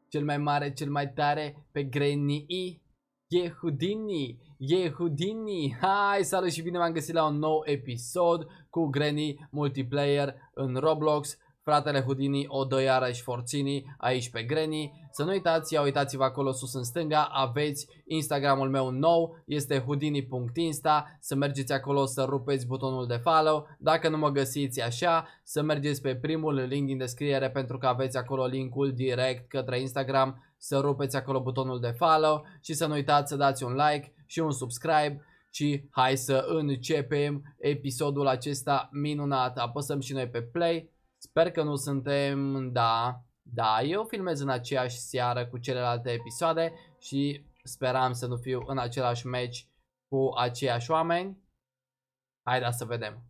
cel mai mare, cel mai tare pe Granny. E Houdini. Hai, salut și bine m-am găsit la un nou episod cu Granny multiplayer în Roblox. Fratele Houdini o dă iarăși forținii aici pe Granny. Să nu uitați, uitați-vă acolo sus în stânga, aveți Instagramul meu nou, este houdini.insta. Să mergeți acolo să rupeți butonul de follow. Dacă nu mă găsiți așa, să mergeți pe primul link din descriere, pentru că aveți acolo linkul direct către Instagram. Să rupeți acolo butonul de follow și să nu uitați să dați un like și un subscribe. Și hai să începem episodul acesta minunat. Apăsăm și noi pe play. Sper că nu suntem, da, eu filmez în aceeași seară cu celelalte episoade și speram să nu fiu în același match cu aceiași oameni. Haideți să vedem.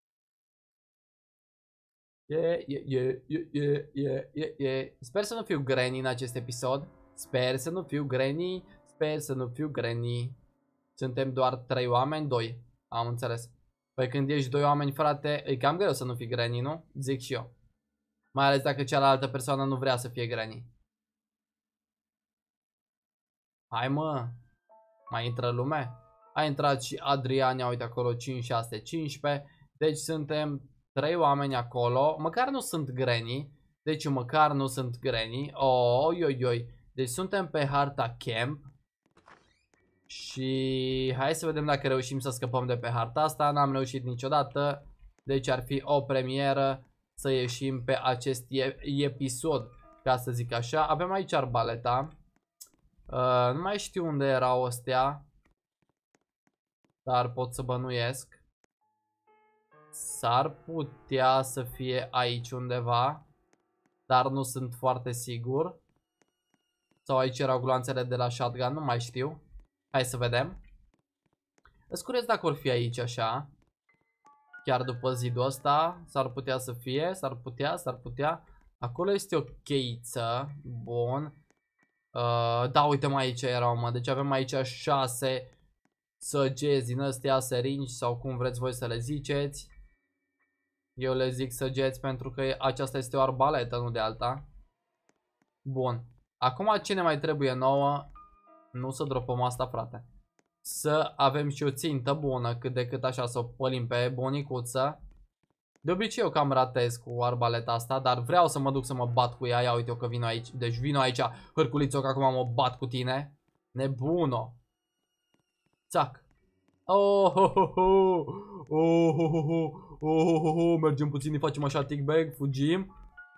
Sper să nu fiu Granny în acest episod. Sper să nu fiu Granny. Suntem doar 3 oameni, 2. Am înțeles. Păi când ești 2 oameni, frate, e cam greu să nu fii Granny, nu? Zic și eu. Mai ales dacă cealaltă persoană nu vrea să fie Granny. Hai mă. Mai intră lume? A intrat și Adrian, ia uite acolo 5, 6, 15. Deci suntem 3 oameni acolo. Măcar nu sunt Granny. Deci măcar nu sunt Granny. Oi. Deci suntem pe harta Camp. Și hai să vedem dacă reușim să scăpăm de pe harta asta. N-am reușit niciodată. Deci ar fi o premieră să ieșim pe acest episod, ca să zic așa. Avem aici arbaleta. Nu mai știu unde erau astea, dar pot să bănuiesc. S-ar putea să fie aici undeva, dar nu sunt foarte sigur. Sau aici erau gloanțele de la shotgun, nu mai știu. Hai să vedem. Îți curios dacă vor fi aici așa. Chiar după zidul ăsta. S-ar putea să fie. S-ar putea. Acolo este o cheiță. Bun. Da, uite mai aici erau, mă. Deci avem aici 6 săgeți din astea, seringi sau cum vreți voi să le ziceți. Eu le zic săgeți pentru că aceasta este o arbaletă, nu de alta. Bun. Acum ce ne mai trebuie nouă? Nu să dropăm asta, frate. Să avem și o țintă bună, cât de cât așa, să o pălim pe bunicuță. De obicei eu cam ratez cu arbaleta asta, dar vreau să mă duc să mă bat cu ea. Ia uite-o că vin aici. Deci vino aici, hârculițo, că acum mă bat cu tine. Nebuno. Țac. Mergem puțin, îi facem așa tick bag, fugim.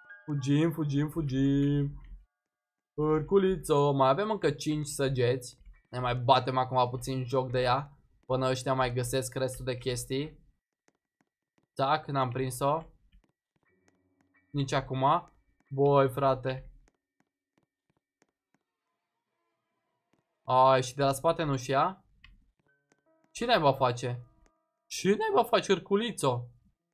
Fugim. Hârculițo, mai avem încă 5 săgeți. Ne mai batem acum puțin joc de ea, până ăștia mai găsesc restul de chestii. Tac, n-am prins-o. Nici acum. Boi, frate. Ai, și de la spate nu-și ia? Cine va face? Hârculițo?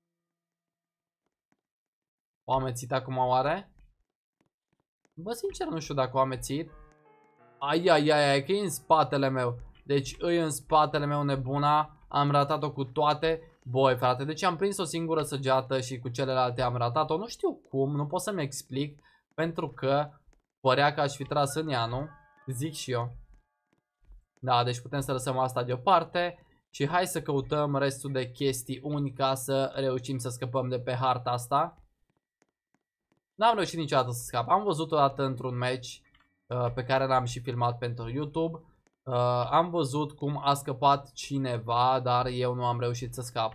O amețit acum oare? Bă, sincer nu știu dacă o amețit. Ai, că e în spatele meu. Deci îi în spatele meu, nebuna. Am ratat-o cu toate. Boi, frate, deci am prins o singură săgeată și cu celelalte am ratat-o. Nu știu cum, nu pot să-mi explic. Pentru că părea că aș fi tras în ea, nu? Zic și eu. Da, deci putem să lăsăm asta deoparte. Și hai să căutăm restul de chestiuni ca să reușim să scăpăm de pe harta asta. N-am reușit niciodată să scap. Am văzut odată într-un match pe care l-am și filmat pentru YouTube. Am văzut cum a scăpat cineva, dar eu nu am reușit să scap.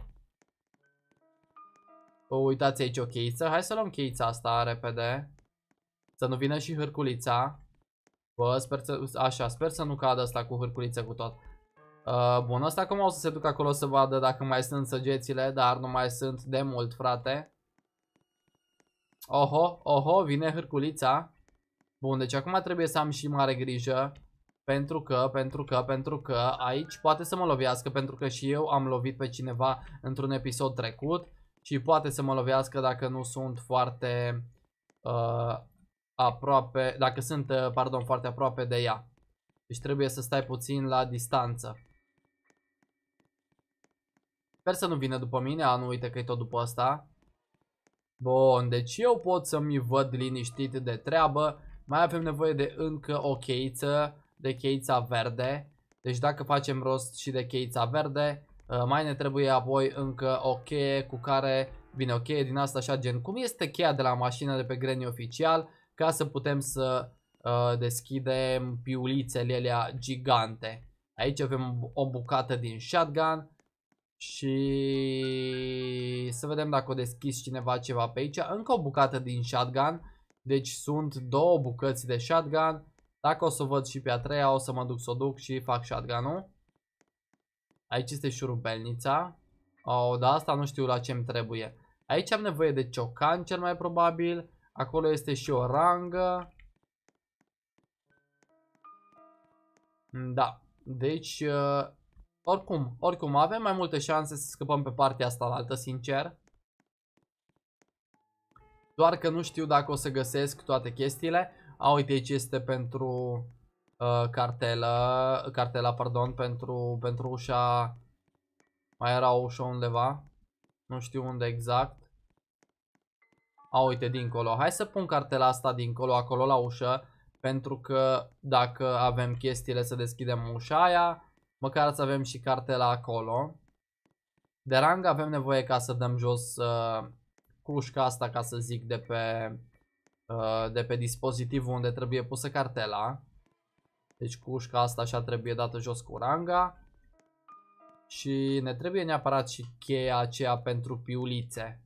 Uitați aici o cheiță. Hai să luăm cheița asta repede. Să nu vină și hârculița. Bă, sper să nu cadă asta cu hârculiță cu tot. Bun, ăsta acum o să se ducă acolo să vadă dacă mai sunt săgețile, dar nu mai sunt de mult, frate. Oho, vine hârculița. Bun, deci acum trebuie să am și mare grijă. Pentru că aici poate să mă lovească, pentru că și eu am lovit pe cineva într-un episod trecut. Și poate să mă lovească dacă nu sunt foarte aproape, dacă sunt, foarte aproape de ea. Deci trebuie să stai puțin la distanță. Sper să nu vină după mine, nu uite că e tot după asta. Bun, deci eu pot să-mi văd liniștit de treabă. Mai avem nevoie de încă o cheiță, de cheița verde. Deci dacă facem rost și de cheița verde, mai ne trebuie apoi încă o cheie cu care, bine, o cheie din asta așa gen cum este cheia de la mașină de pe Granny oficial, ca să putem să deschidem piulițele alea gigante. Aici avem o bucată din shotgun și să vedem dacă o deschis cineva ceva pe aici. Încă o bucată din shotgun, deci sunt două bucăți de shotgun. Dacă o să o văd și pe a treia, o să mă duc să o duc și fac shotgun-ul. Aici este șurubelnița. Oh, da, asta nu știu la ce-mi trebuie. Aici am nevoie de ciocan cel mai probabil. Acolo este și o rangă. Da, deci oricum avem mai multe șanse să scăpăm pe partea asta la altă, sincer. Doar că nu știu dacă o să găsesc toate chestiile. A, uite, aici este pentru cartela, pardon, pentru ușa. Mai era o ușă undeva. Nu știu unde exact. A, uite, dincolo. Hai să pun cartela asta dincolo, acolo la ușă. Pentru că dacă avem chestiile să deschidem ușa aia, măcar să avem și cartela acolo. De rang avem nevoie ca să dăm jos cușca asta, ca să zic, de pe dispozitivul unde trebuie pusă cartela. Deci cușca asta așa trebuie dată jos cu ranga. Și ne trebuie neapărat și cheia aceea pentru piulițe.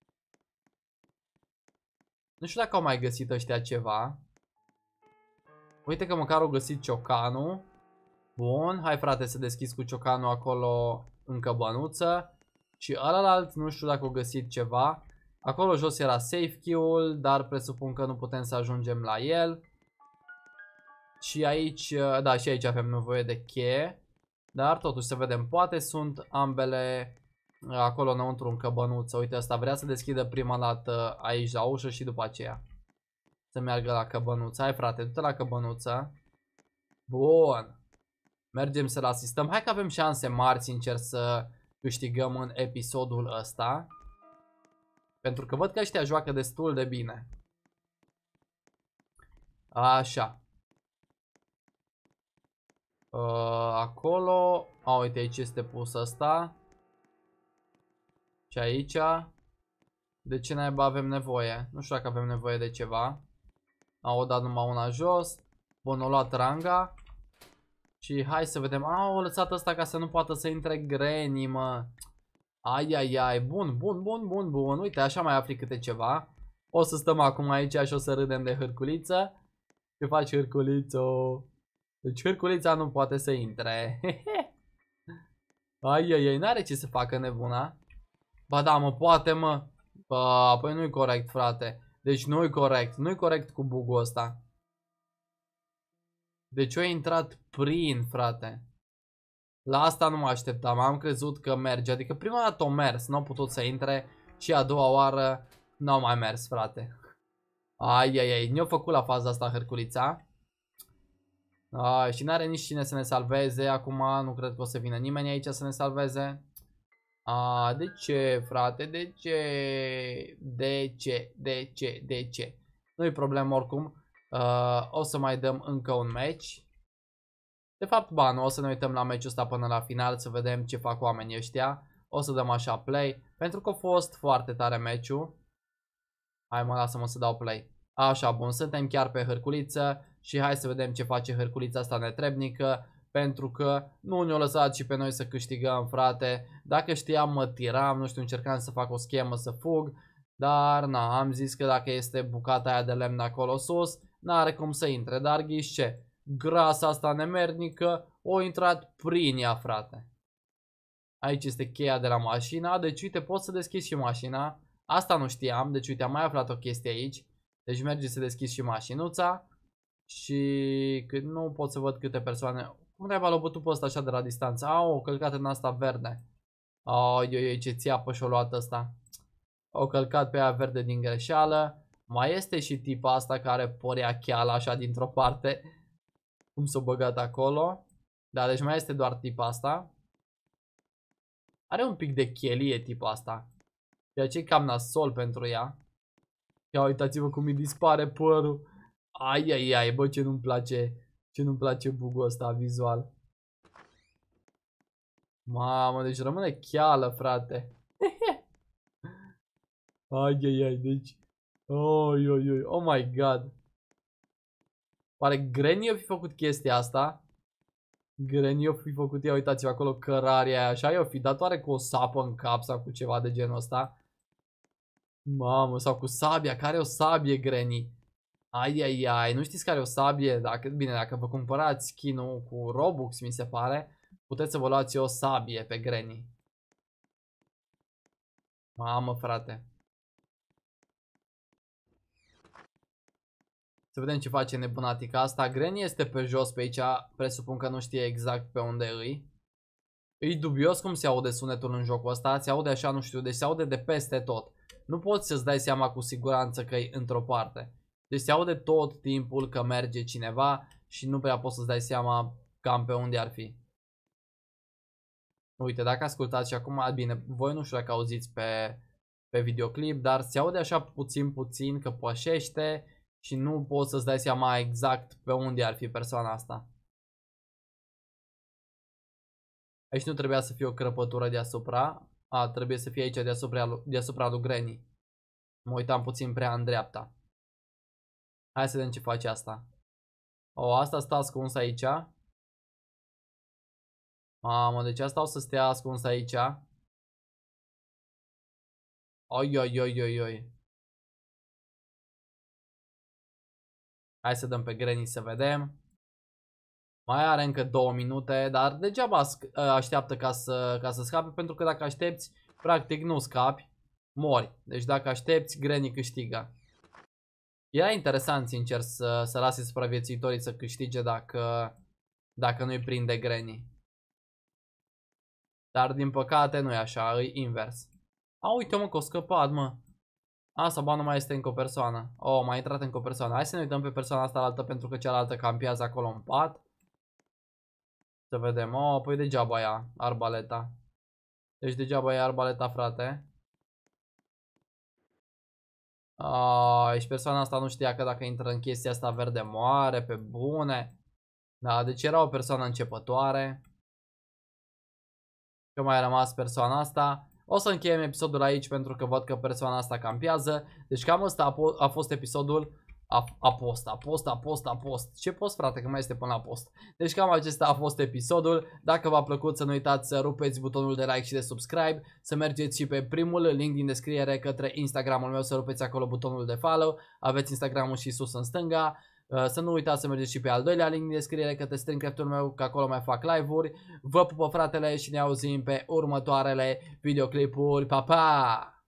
Nu știu dacă au mai găsit ăștia ceva. Uite că măcar au găsit ciocanul. Bun, hai frate să deschizi cu ciocanul acolo încă bănuță. Și ălalt nu știu dacă au găsit ceva. Acolo jos era safe key-ul, dar presupun că nu putem să ajungem la el. Și aici, da, și aici avem nevoie de cheie. Dar totuși să vedem, poate sunt ambele acolo înăuntru în căbănuță. Uite, ăsta vrea să deschidă prima dată aici la ușă și după aceea să meargă la căbănuță. Hai frate, du-te la căbănuță. Bun. Mergem să-l asistăm. Hai că avem șanse mari, sincer, să câștigăm în episodul ăsta. Pentru că văd că ăștia joacă destul de bine. Așa. Acolo. A, uite, aici este pus ăsta. Și aici. De ce naiba avem nevoie? Nu știu dacă avem nevoie de ceva. Au dat numai una jos. Bun, o luat ranga. Și hai să vedem. Au lăsat ăsta ca să nu poată să intre Granny, mă. Ai, ai, ai. Bun, bun, bun, bun, bun. Uite, așa mai afli câte ceva. O să stăm acum aici și o să râdem de Hârculiță. Ce faci, Hârculiță? Deci Hârculița nu poate să intre. Ai, ai, ai. N-are ce să facă nebuna. Ba da, mă, poate, mă. Bă, păi nu-i corect, frate. Deci nu-i corect. Nu-i corect cu bug-ul ăsta. Deci eu a intrat prin, frate. La asta nu mă așteptam. Am crezut că merge. Adică prima dată o mers. N-au putut să intre. Și a doua oară n-au mai mers, frate. Ai, ai, ai. Ne-au făcut la faza asta Hârculița. Și n-are nici cine să ne salveze. Acum nu cred că o să vină nimeni aici să ne salveze. De ce, frate? De ce? De ce? De ce? De ce? Nu-i problemă oricum. O să mai dăm încă un match. De fapt, ba, nu, o să ne uităm la meciul ăsta până la final, să vedem ce fac oamenii ăștia. O să dăm așa play, pentru că a fost foarte tare meciul. Hai, mă, lasă-mă să dau play. Așa, bun, suntem chiar pe Hârculiță și hai să vedem ce face Hârculița asta netrebnică. Pentru că nu ne-o lăsat și pe noi să câștigăm, frate. Dacă știam, mă tiram, nu știu, încercam să fac o schemă să fug. Dar, na, am zis că dacă este bucata aia de lemn acolo sus, n-are cum să intre. Dar ghiși ce? Grasa asta nemernică o intrat prin ea, frate. Aici este cheia de la mașina. Deci, uite, pot să deschid și mașina. Asta nu știam. Deci, uite, am mai aflat o chestie aici. Deci, merge să deschid și mașinuța. Și cât nu pot să văd câte persoane. Cum trebuie l-a bătut pe ăsta așa de la distanță? Au călcat în asta verde. Ai, ce țiapă și-o luat ăsta. Au călcat pe aia verde din greșeală. Mai este și tipa asta care părea cheala așa dintr-o parte. Cum s-o băgat acolo. Da, deci mai este doar tipa asta. Are un pic de chelie tipa asta. Ceea ce e cam nasol pentru ea. Ia uitați-vă cum îi dispare părul. Ai, ai, ai, bă, ce nu-mi place. Ce nu-mi place bugul ăsta vizual. Mamă, deci rămâne cheală, frate. Ai, ai, ai, deci. Oi, oi, oi, oh my god. Oare Granny o fi făcut chestia asta? Granny o fi făcut, ia uitați-vă acolo cărarea aia, așa, i-o fi dat oare cu o sapă în cap sau cu ceva de genul ăsta? Mamă, sau cu sabia, care o sabie Granny? Ai, ai, ai, nu știți care o sabie? Dacă, bine, dacă vă cumpărați skin-ul cu Robux, mi se pare, puteți să vă luați o sabie pe Granny. Mamă, frate. Să vedem ce face nebunatica asta. Granny este pe jos pe aici, presupun că nu știe exact pe unde îi. E dubios cum se aude sunetul în jocul ăsta, se aude așa, nu știu, deci se aude de peste tot. Nu poți să-ți dai seama cu siguranță că e într-o parte. Deci se aude tot timpul că merge cineva și nu prea poți să-ți dai seama cam pe unde ar fi. Uite, dacă ascultați și acum, bine, voi nu știu dacă auziți pe videoclip, dar se aude așa puțin că pășește și nu poți să-ți dai seama exact pe unde ar fi persoana asta. Aici nu trebuia să fie o crăpătură deasupra. Trebuie să fie aici deasupra lui Granny. Mă uitam puțin prea în dreapta. Hai să vedem ce face asta. Asta stă ascuns aici. Mamă, deci asta o să stea ascuns aici. Oi, oi, oi, oi, oi. Hai să dăm pe Granny să vedem. Mai are încă 2 minute, dar degeaba așteaptă ca să scape, pentru că dacă aștepți, practic nu scapi, mori. Deci dacă aștepți, Granny câștigă. Era interesant, sincer, să lase supraviețuitorii să câștige dacă nu-i prinde Granny. Dar din păcate nu e așa, e invers. Uite mă că o scăpat, mă. Sau ba nu mai este încă o persoană. Mai a intrat încă o persoană. Hai să ne uităm pe persoana asta altă, pentru că cealaltă campează acolo în pat. Să vedem. Păi degeaba ea, arbaleta. Deci degeaba e arbaleta, frate. Și persoana asta nu știa că dacă intră în chestia asta verde moare, pe bune. Da, deci era o persoană începătoare. Că mai a rămas persoana asta. O să încheiem episodul aici pentru că văd că persoana asta campează. Deci cam ăsta a fost episodul. Post. Ce post, frate, că mai este până la post. Deci cam acesta a fost episodul. Dacă v-a plăcut, să nu uitați să rupeți butonul de like și de subscribe. Să mergeți și pe primul link din descriere către Instagramul meu, să rupeți acolo butonul de follow. Aveți Instagramul și sus în stânga. Să nu uitați să mergeți și pe al doilea link din descriere către Streamcraft-ul meu, că acolo mai fac live-uri. Vă pupă, fratele, și ne auzim pe următoarele videoclipuri. Pa, pa!